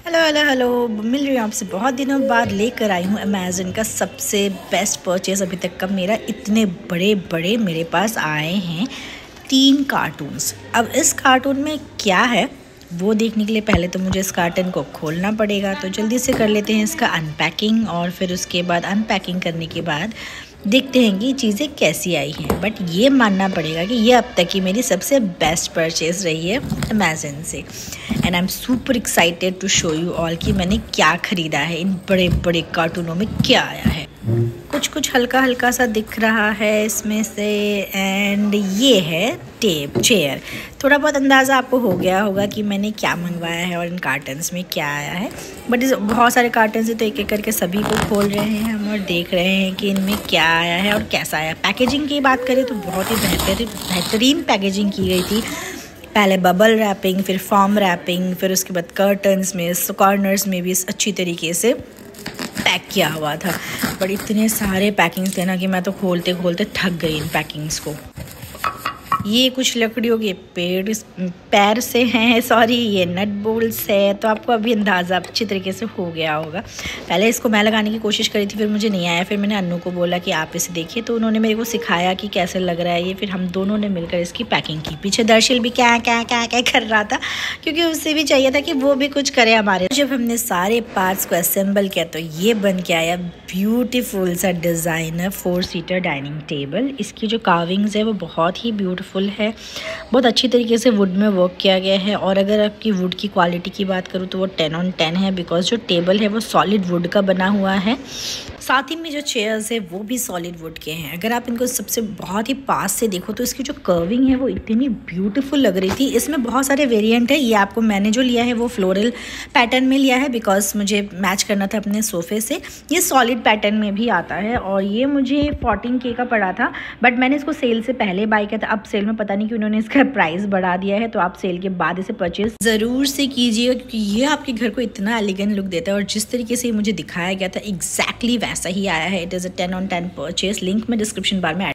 Hello hello hello, मिल रही हूँ आपसे बहुत दिनों बाद। लेकर आई हूँ अमेज़न का सबसे बेस्ट परचेज़ अभी तक का मेरा। इतने बड़े बड़े मेरे पास आए हैं 3 कार्टून्स। अब इस कार्टून में क्या है वो देखने के लिए पहले तो मुझे इस कार्टन को खोलना पड़ेगा, तो जल्दी से कर लेते हैं इसका अनपैकिंग। और फिर उसके बाद अनपैकिंग करने के बाद देखते हैं कि चीज़ें कैसी आई हैं। बट ये मानना पड़ेगा कि ये अब तक की मेरी सबसे बेस्ट परचेज़ रही है अमेज़न से। And I am super excited to show you all कि मैंने क्या ख़रीदा है। इन बड़े बड़े कार्टूनों में क्या आया है। कुछ हल्का हल्का सा दिख रहा है इसमें से। एंड ये है टेप चेयर। थोड़ा बहुत अंदाज़ा आपको हो गया होगा कि मैंने क्या मंगवाया है और इन कार्टन्स में क्या आया है। बट इस बहुत सारे कार्टन्स हैं तो एक एक करके सभी को खोल रहे हैं हम और देख रहे हैं कि इनमें क्या आया है और कैसा आया। पैकेजिंग की बात करें तो बहुत ही बेहतरीन पैकेजिंग की गई थी। पहले बबल रैपिंग, फिर फॉर्म रैपिंग, फिर उसके बाद कर्टन्स में कॉर्नर्स में भी अच्छी तरीके से पैक किया हुआ था। बट इतने सारे पैकिंग्स थे ना कि मैं तो खोलते खोलते थक गई इन पैकिंग्स को। ये कुछ लकड़ियों के पैर से हैं, सॉरी ये नट बोल्ट्स है। तो आपको अभी अंदाज़ा अच्छी तरीके से हो गया होगा। पहले इसको मैं लगाने की कोशिश करी थी, फिर मुझे नहीं आया। फिर मैंने अन्नू को बोला कि आप इसे देखिए, तो उन्होंने मेरे को सिखाया कि कैसे लग रहा है ये। फिर हम दोनों ने मिलकर इसकी पैकिंग की। पीछे दर्शिल भी क्या कर रहा था, क्योंकि उससे भी चाहिए था कि वो भी कुछ करे हमारे। जब हमने सारे पार्ट्स को असेंबल किया तो ये बन के आया ब्यूटीफुल सा डिज़ाइनर 4 सीटर डाइनिंग टेबल। इसकी जो कार्विंग्स है वो बहुत ही ब्यूटीफुल है। बहुत अच्छी तरीके से वुड में वर्क किया गया है। और अगर आपकी वुड की क्वालिटी की बात करूँ तो वो 10 on 10 है, बिकॉज जो टेबल है वो सॉलिड वुड का बना हुआ है। साथ ही में जो चेयर्स है वो भी सॉलिड वुड के हैं। अगर आप इनको सबसे बहुत ही पास से देखो तो इसकी जो कर्विंग है वो इतनी ब्यूटीफुल लग रही थी। इसमें बहुत सारे वेरिएंट है। ये आपको मैंने जो लिया है वो फ्लोरल पैटर्न में लिया है, बिकॉज मुझे मैच करना था अपने सोफ़े से। ये सॉलिड पैटर्न में भी आता है और ये मुझे 14K का पड़ा था। बट मैंने इसको सेल से पहले बाय किया था। अब सेल में पता नहीं कि उन्होंने इसका प्राइस बढ़ा दिया है, तो आप सेल के बाद इसे परचेज ज़रूर से कीजिए, क्योंकि ये आपके घर को इतना एलिगेंट लुक देता है। और जिस तरीके से मुझे दिखाया गया था एग्जैक्टली वैसा ही आया है। It is a 10 on 10 purchase. Link मैं डिस्क्रिप्शन बार में